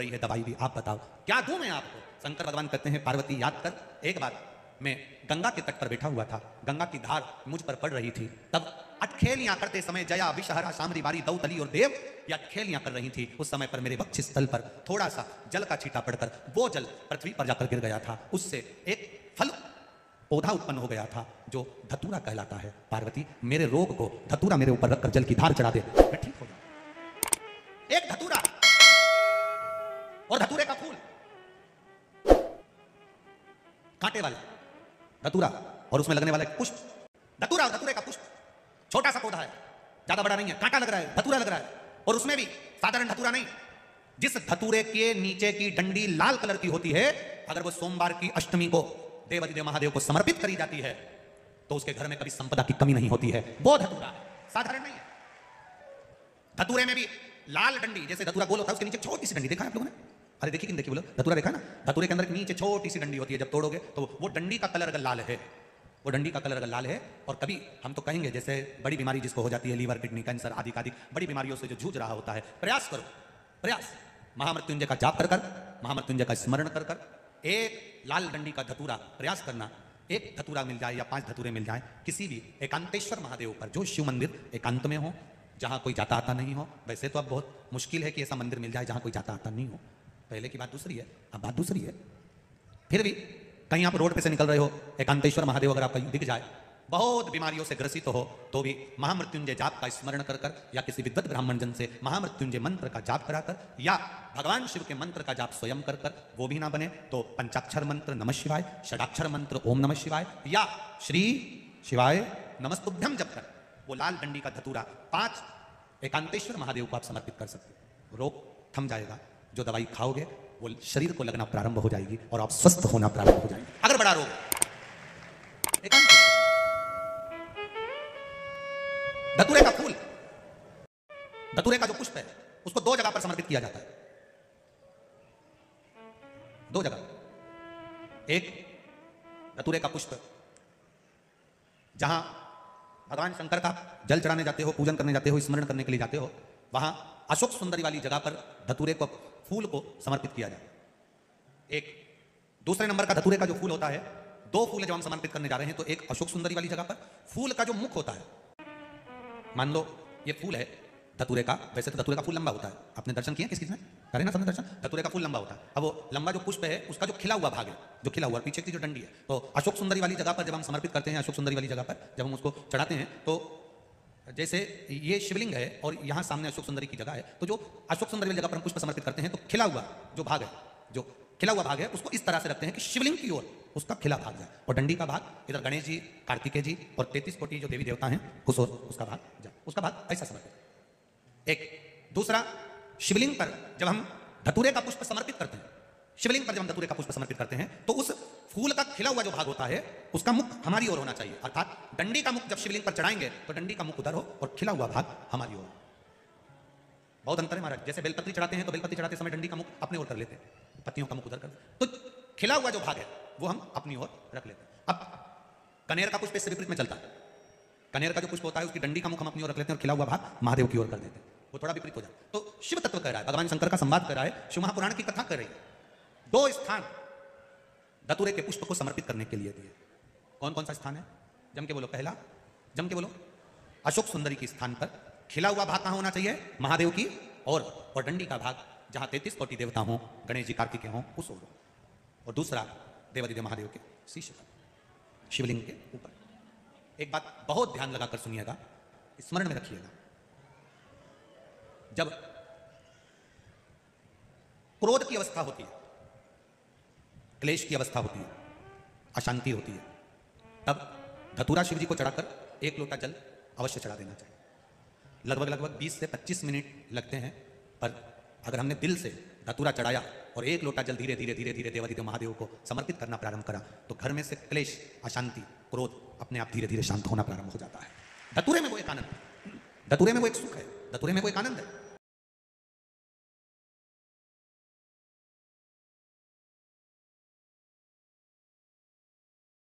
रही है, दवाई भी आप बताओ, क्या दूं मैं आपको? शंकर भगवान कहते हैं पार्वती याद कर, एक बार मैं गंगा के तट पर बैठा हुआ था, गंगा की धार मुझ पर पड़ रही थी, तब अटखेलियां करते समय जया विषहरा शामरी बारी दौतली और देव ये अटखेलियां कर रही थी। उस समय पर मेरे वक्ष स्थल पर थोड़ा सा जल का छींटा पड़कर वो जल पृथ्वी पर जाकर गिर गया था, उससे एक फल पौधा उत्पन्न हो गया था जो धतूरा कहलाता है। पार्वती मेरे रोग को धतूरा मेरे ऊपर रखकर जल की धार चढ़ा दे, मैं ठीक हो जाऊं। एक धतूरा और धतूरे का फूल, कांटे वाला धतूरा और उसमें लगने वाला पुष्प, धतूरा और धतूरे का पुष्प, छोटा सा पौधा है, ज्यादा बड़ा नहीं है, कांटा लग रहा है, धतूरा लग रहा है, और उसमें भी साधारण धतूरा नहीं, जिस धतूरे के नीचे की डंडी लाल कलर की होती है, अगर वो सोमवार की अष्टमी को देवाधिदेव महादेव को समर्पित करी जाती है तो उसके घर में कभी संपदा की कमी नहीं होती है। वो धतूरा साधारण नहीं है। धतूरे में भी लाल डंडी, जैसे धतूरा गोल होता है उसके नीचे छोटी सी डंडी, देखा है आप लोगों ने? अरे देखिए, किन देखिए बोलो, धतूरा देखा ना? धतूरे के अंदर नीचे छोटी सी डंडी होती है, जब तोड़ोगे तो वो डंडी का कलर अगर लाल है, वो डंडी का कलर अगर लाल है, और कभी हम तो कहेंगे जैसे बड़ी बीमारी जिसको हो जाती है, लीवर किडनी कैंसर आदि आदि बड़ी बीमारियों से जो जूझ रहा होता है, प्रयास करो, प्रयास महामृत्युंजय का जाप कर कर, महामृत्युंजय का स्मरण कर कर, एक लाल डंडी का धतूरा प्रयास करना, एक धतूरा मिल जाए या 5 धतूरे मिल जाए किसी भी एकांतेश्वर महादेव पर, जो शिव मंदिर एकांत में हो, जहां कोई जाता आता नहीं हो। वैसे तो अब बहुत मुश्किल है कि ऐसा मंदिर मिल जाए जहां कोई जाता आता नहीं हो, पहले की बात दूसरी है, अब बात दूसरी है। फिर भी कहीं आप रोड पे से निकल रहे हो, एकांतेश्वर महादेव अगर आपको दिख जाए, बहुत बीमारियों से ग्रसित हो, तो भी महामृत्युंजय जाप का स्मरण कर कर या किसी विद्वत ब्राह्मण जन से महामृत्युंजय मंत्र का जाप कराकर या भगवान शिव के मंत्र का जाप स्वयं कर कर, वो भी ना बने तो पंचाक्षर मंत्र नमः शिवाय, षडाक्षर मंत्र ओम नमः शिवाय या श्री शिवाय नमस्तुभ्यम जप कर वो लाल डंडी का धतूरा 5 एकांतेश्वर महादेव को आप समर्पित कर सकते हो। रोग थम जाएगा, जो दवाई खाओगे वो शरीर को लगना प्रारंभ हो जाएगी और आप स्वस्थ होना प्रारंभ हो जाएंगे। अगर बड़ा रोग धतूरे का फूल, धतूरे का जो पुष्प है, उसको 2 जगह पर समर्पित किया जाता है, 2 जगह। एक धतूरे का पुष्प जहां भगवान शंकर का जल चढ़ाने जाते हो, पूजन करने जाते हो, स्मरण करने के लिए जाते हो, वहां अशोक सुंदरी वाली जगह पर धतूरे को फूल को समर्पित किया जाए। एक दूसरे नंबर का धतूरे का जो फूल होता है, 2 फूल जब हम समर्पित करने जा रहे हैं तो एक अशोक सुंदरी वाली जगह पर फूल का जो मुख होता है, मान लो ये फूल है धतूरे का, वैसे तो धतूरे का फूल लंबा होता है, आपने दर्शन किए किस में? करें ना सबने दर्शन। धतूरे का फूल लंबा होता है, अब वो लंबा जो पुष्प है उसका जो खिला हुआ भाग है, जो खिला हुआ पीछे की जो डंडी है, तो अशोक सुंदरी वाली जगह पर जब हम समर्पित करते हैं, अशोक सुंदरी वाली जगह पर जब हम उसको चढ़ाते हैं, तो जैसे ये शिवलिंग है और यहाँ सामने अशोक सुंदरी की जगह है, तो जो अशोक सुंदरी वाली जगह पर हम पुष्प समर्पित करते हैं तो खिला हुआ जो भाग है, जो खिला हुआ भाग है उसको इस तरह से रखते हैं कि शिवलिंग की ओर उसका खिला भाग जाए, और डंडी का भाग इधर गणेश जी, कार्तिकेय जी और 33 कोटि जो देवी देवता हैं उस ओर उसका भाग जाए, उसका भाग ऐसा समर्पित। एक दूसरा, शिवलिंग पर जब हम धतूरे का पुष्प समर्पित करते हैं, शिवलिंग पर जब हम धतूरे का पुष्प समर्पित करते हैं तो उस फूल का खिला हुआ जो भाग होता है उसका मुख हमारी ओर होना चाहिए, अर्थात डंडी का मुख जब शिवलिंग पर चढ़ाएंगे तो डंडी का मुख उधर हो और खिला हुआ भाग हमारी ओर। बहुत अंतर है महाराज, जैसे बेलपत्री चढ़ाते हैं तो बेलपत्री चढ़ाते समय डंडी का मुख अपनी ओर कर लेते हैं, पत्तियों का मुख उधर कर, तो खिला हुआ जो भाग है वो हम अपनी ओर रख लेते हैं। अब कनेर का पुष्प इससे विपरीत में चलता है, कनेर का जो पुष्प होता है उसकी डंडी का मुख हम अपनी ओर रख लेते हैं और खिला हुआ भाग महादेव की ओर कर देते हैं, वो थोड़ा विपरीत हो जाता है। तो शिव तत्व कह रहा है, भगवान शंकर का संवाद कर रहा है, शिव महापुराण की कथा कर रही है। 2 स्थान धतूरे के पुष्प को समर्पित करने के लिए दिए। कौन कौन सा स्थान है? जम के बोलो, पहला जम के बोलो, अशोक सुंदरी के स्थान पर खिला हुआ भाग कहां होना चाहिए? महादेव की और डंडी का भाग जहां 33 कोटि देवता हों, गणेश जी कार्तिकेय हों उस ओर, और दूसरा देवाधिदेव महादेव के शीश पर, शिवलिंग के ऊपर। एक बात बहुत ध्यान लगाकर सुनिएगा, स्मरण में रखिएगा, जब क्रोध की अवस्था होती है, क्लेश की अवस्था होती है, अशांति होती है, तब धतूरा शिव जी को चढ़ाकर 1 लोटा जल अवश्य चढ़ा देना चाहिए। लगभग 20 से 25 मिनट लगते हैं, पर अगर हमने दिल से धतूरा चढ़ाया और 1 लोटा जल धीरे धीरे धीरे धीरे देवाधिदेव महादेव को समर्पित करना प्रारंभ करा तो घर में से क्लेश, अशांति, क्रोध अपने आप धीरे धीरे शांत होना प्रारंभ हो जाता है। धतूरे में वो एक आनंद है, धतूरे में वो एक सुख है, धतूरे में वो एक आनंद है।